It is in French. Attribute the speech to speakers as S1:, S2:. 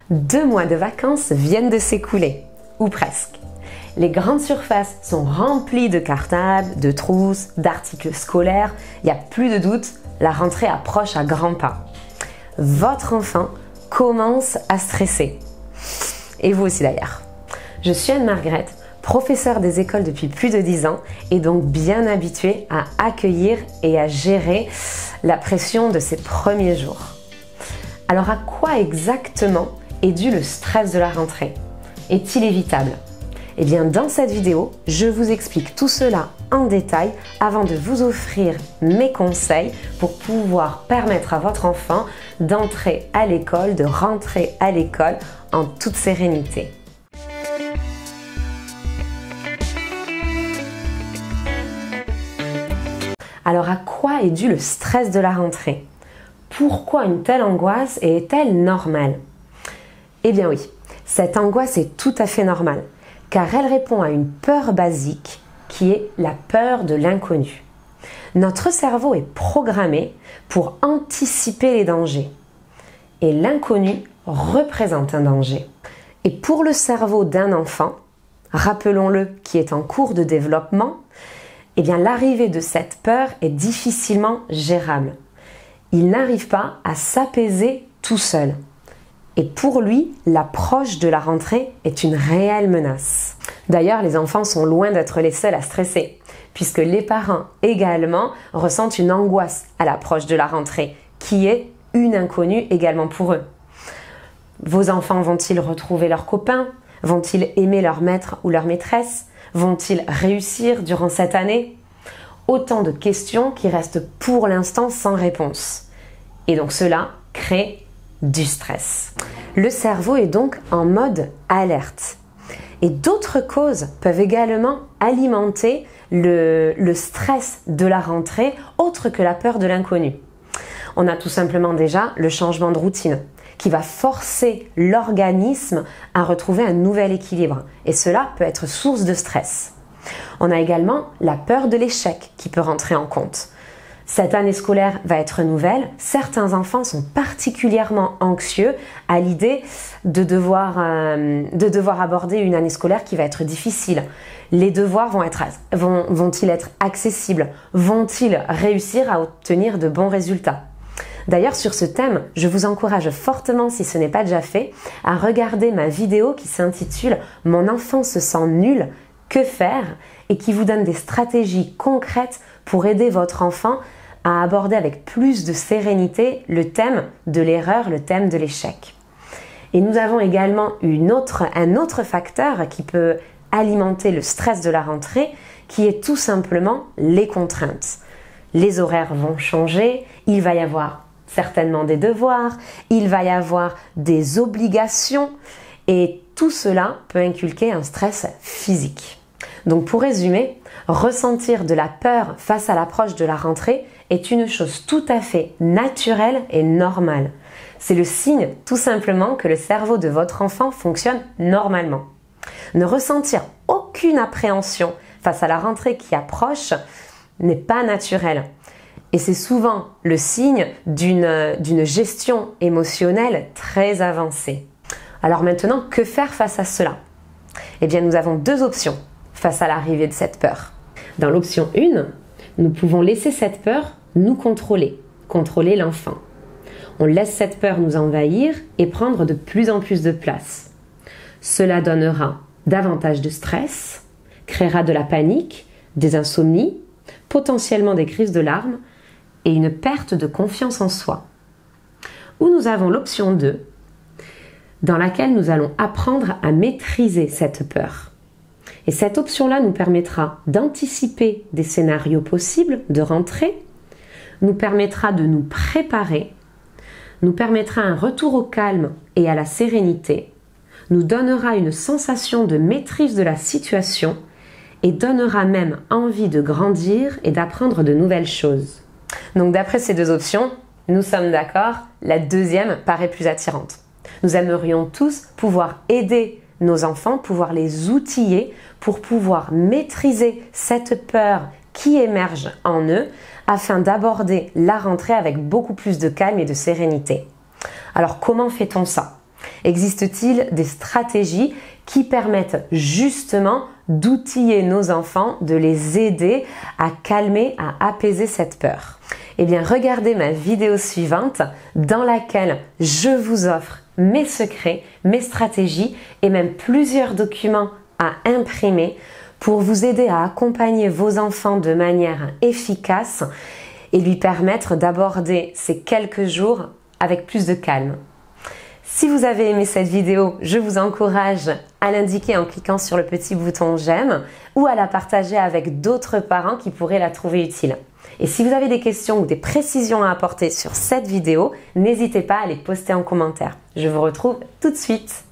S1: 2 mois de vacances viennent de s'écouler, ou presque. Les grandes surfaces sont remplies de cartables, de trousses, d'articles scolaires. Il n'y a plus de doute, la rentrée approche à grands pas. Votre enfant commence à stresser. Et vous aussi d'ailleurs. Je suis Anne-Margrethe, professeure des écoles depuis plus de 10 ans et donc bien habituée à accueillir et à gérer la pression de ces premiers jours. Alors à quoi exactement est dû le stress de la rentrée? Est-il évitable? Eh bien dans cette vidéo, je vous explique tout cela en détail avant de vous offrir mes conseils pour pouvoir permettre à votre enfant d'entrer à l'école, de rentrer à l'école en toute sérénité. Alors à quoi est dû le stress de la rentrée? Pourquoi une telle angoisse et est-elle normale? Eh bien oui, cette angoisse est tout à fait normale, car elle répond à une peur basique qui est la peur de l'inconnu. Notre cerveau est programmé pour anticiper les dangers, et l'inconnu représente un danger. Et pour le cerveau d'un enfant, rappelons-le, qui est en cours de développement, eh bien l'arrivée de cette peur est difficilement gérable. Il n'arrive pas à s'apaiser tout seul. Et pour lui, l'approche de la rentrée est une réelle menace. D'ailleurs, les enfants sont loin d'être les seuls à stresser, puisque les parents également ressentent une angoisse à l'approche de la rentrée, qui est une inconnue également pour eux. Vos enfants vont-ils retrouver leurs copains? Vont-ils aimer leur maître ou leur maîtresse? Vont-ils réussir durant cette année? Autant de questions qui restent pour l'instant sans réponse. Et donc cela crée du stress. Le cerveau est donc en mode alerte. Et d'autres causes peuvent également alimenter le stress de la rentrée, autre que la peur de l'inconnu. On a tout simplement déjà le changement de routine, qui va forcer l'organisme à retrouver un nouvel équilibre. Et cela peut être source de stress. On a également la peur de l'échec qui peut rentrer en compte. Cette année scolaire va être nouvelle. Certains enfants sont particulièrement anxieux à l'idée de devoir aborder une année scolaire qui va être difficile. Les devoirs vont-ils être accessibles? Vont-ils réussir à obtenir de bons résultats? D'ailleurs, sur ce thème, je vous encourage fortement, si ce n'est pas déjà fait, à regarder ma vidéo qui s'intitule « Mon enfant se sent nul, que faire ?» et qui vous donne des stratégies concrètes pour aider votre enfant à aborder avec plus de sérénité le thème de l'erreur, le thème de l'échec. Et nous avons également un autre facteur qui peut alimenter le stress de la rentrée, qui est tout simplement les contraintes. Les horaires vont changer, il va y avoir certainement des devoirs, il va y avoir des obligations et tout cela peut inculquer un stress physique. Donc pour résumer, ressentir de la peur face à l'approche de la rentrée est une chose tout à fait naturelle et normale. C'est le signe tout simplement que le cerveau de votre enfant fonctionne normalement. Ne ressentir aucune appréhension face à la rentrée qui approche n'est pas naturel. Et c'est souvent le signe d'une gestion émotionnelle très avancée. Alors maintenant, que faire face à cela? Eh bien, nous avons 2 options face à l'arrivée de cette peur. Dans l'option 1, nous pouvons laisser cette peur nous contrôler l'enfant. On laisse cette peur nous envahir et prendre de plus en plus de place. Cela donnera davantage de stress, créera de la panique, des insomnies, potentiellement des crises de larmes et une perte de confiance en soi. Ou nous avons l'option 2, dans laquelle nous allons apprendre à maîtriser cette peur. Et cette option-là nous permettra d'anticiper des scénarios possibles de rentrée, nous permettra de nous préparer, nous permettra un retour au calme et à la sérénité, nous donnera une sensation de maîtrise de la situation et donnera même envie de grandir et d'apprendre de nouvelles choses. Donc d'après ces 2 options, nous sommes d'accord, la deuxième paraît plus attirante. Nous aimerions tous pouvoir aider nos enfants, pouvoir les outiller pour pouvoir maîtriser cette peur qui émerge en eux afin d'aborder la rentrée avec beaucoup plus de calme et de sérénité. Alors comment fait-on ça? Existe-t-il des stratégies qui permettent justement d'outiller nos enfants, de les aider à calmer, à apaiser cette peur? Eh bien, regardez ma vidéo suivante dans laquelle je vous offre mes secrets, mes stratégies et même plusieurs documents à imprimer pour vous aider à accompagner vos enfants de manière efficace et lui permettre d'aborder ces quelques jours avec plus de calme. Si vous avez aimé cette vidéo, je vous encourage à l'indiquer en cliquant sur le petit bouton j'aime ou à la partager avec d'autres parents qui pourraient la trouver utile. Et si vous avez des questions ou des précisions à apporter sur cette vidéo, n'hésitez pas à les poster en commentaire. Je vous retrouve tout de suite.